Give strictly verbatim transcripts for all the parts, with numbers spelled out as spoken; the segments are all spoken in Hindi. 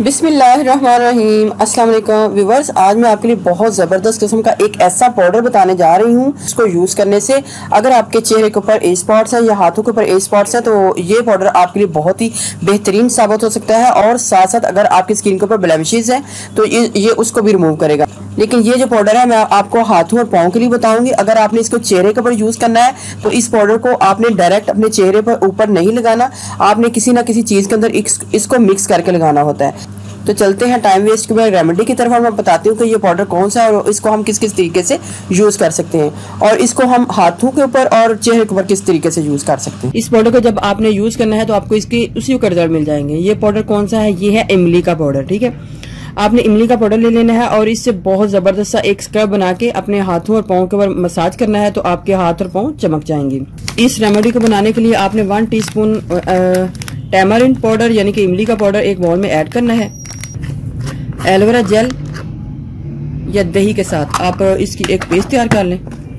बिस्मिल्लाहिर्रहमानिर्रहीम। अस्सलाम वालेकुम व्यूवर्स, आज मैं आपके लिए बहुत ज़बरदस्त किस्म का एक ऐसा पाउडर बताने जा रही हूँ। इसको यूज़ करने से अगर आपके चेहरे के ऊपर एज स्पॉट्स हैं या हाथों के ऊपर एज स्पॉट्स हैं तो ये पाउडर आपके लिए बहुत ही बेहतरीन साबित हो सकता है। और साथ साथ अगर आपकी स्किन के ऊपर ब्लेमिशेस हैं तो ये ये उसको भी रिमूव करेगा। लेकिन ये जो पाउडर है मैं आपको हाथों और पाँव के लिए बताऊंगी। अगर आपने इसको चेहरे के ऊपर यूज़ करना है तो इस पाउडर को आपने डायरेक्ट अपने चेहरे पर ऊपर नहीं लगाना, आपने किसी ना किसी चीज़ के अंदर इसको मिक्स करके लगाना होता है। तो चलते हैं टाइम वेस्ट के बाद रेमेडी की तरफ। मैं बताती हूँ कि ये पाउडर कौन सा है और इसको हम किस किस तरीके से यूज़ कर सकते हैं और इसको हम हाथों के ऊपर और चेहरे के ऊपर किस तरीके से यूज़ कर सकते हैं। इस पाउडर को जब आपने यूज़ करना है तो आपको इसके उसी का रिजल्ट मिल जाएंगे। ये पाउडर कौन सा है? ये है इमली का पाउडर। ठीक है, आपने इमली का पाउडर ले लेना है और इससे बहुत जबरदस्त सा एक स्क्रब बना के अपने हाथों और पाँव के ऊपर मसाज करना है तो आपके हाथ और पाँव चमक जाएंगे। इस रेमेडी को बनाने के लिए आपने वन टीस्पून टैमरिंड पाउडर यानी कि इमली का पाउडर एक बाउल में ऐड करना है। एलोवेरा जेल या दही के साथ आप इसकी एक पेस्ट तैयार कर लें।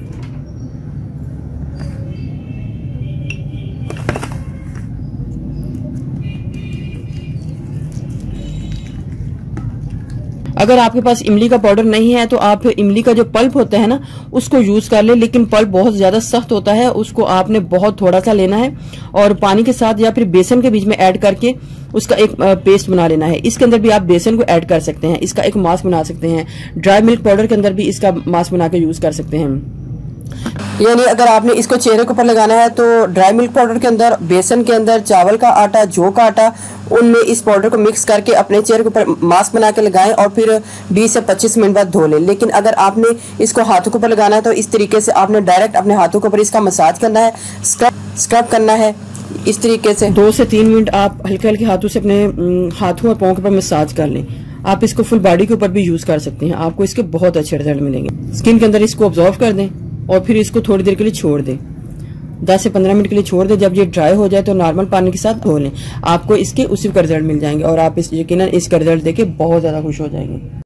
अगर आपके पास इमली का पाउडर नहीं है तो आप इमली का जो पल्प होता है ना उसको यूज कर ले, लेकिन पल्प बहुत ज्यादा सख्त होता है, उसको आपने बहुत थोड़ा सा लेना है और पानी के साथ या फिर बेसन के बीच में ऐड करके उसका एक पेस्ट बना लेना है। इसके अंदर भी आप बेसन को ऐड कर सकते हैं, इसका एक मास्क बना सकते हैं। ड्राई मिल्क पाउडर के अंदर भी इसका मास्क बना के यूज कर सकते हैं। यानी अगर आपने इसको चेहरे के ऊपर लगाना है तो ड्राई मिल्क पाउडर के अंदर, बेसन के अंदर, चावल का आटा, जौ का आटा, उनमें इस पाउडर को मिक्स करके अपने चेहरे के ऊपर मास्क बना के लगाएं और फिर बीस से पच्चीस मिनट बाद धो लें। लेकिन अगर आपने इसको हाथों के ऊपर लगाना है तो इस तरीके से आपने डायरेक्ट अपने हाथों के ऊपर इसका मसाज करना है, स्क्रब स्क्रब करना है। इस तरीके से दो से तीन मिनट आप हल्के हल्के हाथों से अपने हाथों और पाँव के ऊपर मसाज कर लें। आप इसको फुल बॉडी के ऊपर भी यूज कर सकते हैं, आपको इसके बहुत अच्छे रिजल्ट मिलेंगे। स्किन के अंदर इसको ऑब्जर्व कर दें और फिर इसको थोड़ी देर के लिए छोड़ दें, दस से पंद्रह मिनट के लिए छोड़ दें। जब ये ड्राई हो जाए तो नॉर्मल पानी के साथ धो लें, आपको इसके उसी का रिजल्ट मिल जाएंगे और आप इस यकीनन इसका रिजल्ट देके बहुत ज्यादा खुश हो जाएंगे।